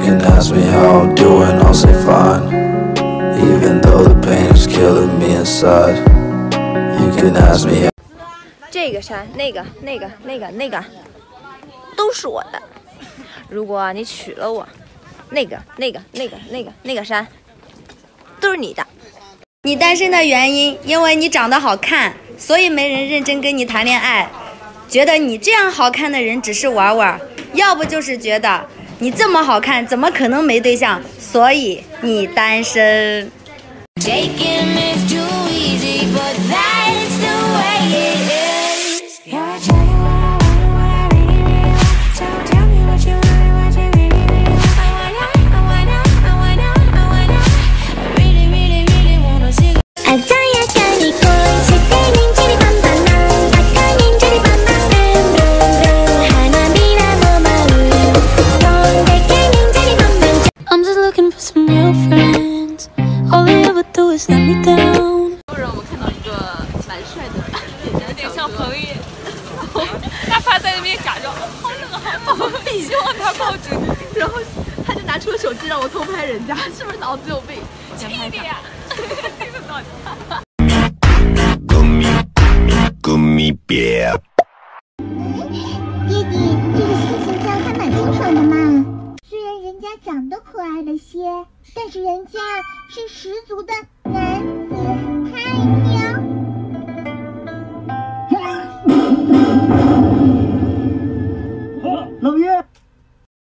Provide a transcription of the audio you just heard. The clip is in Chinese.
can ask me how I'm doing, I'll say fine. Even though the pain is killing me inside. You can ask me. 这个山，那个，都是我的。如果你娶了我，那个山，都是你的。 你单身的原因，因为你长得好看，所以没人认真跟你谈恋爱。觉得你这样好看的人只是玩玩，要不就是觉得你这么好看，怎么可能没对象？所以你单身。 希望他报警，然后他就拿出了手机让我偷拍人家，是不是脑子有病？轻一点呀！这个脑子。 弟弟，这个性情调还蛮清爽的嘛。虽然人家长得可爱了些，但是人家是十足的男子汉呀。 老爷。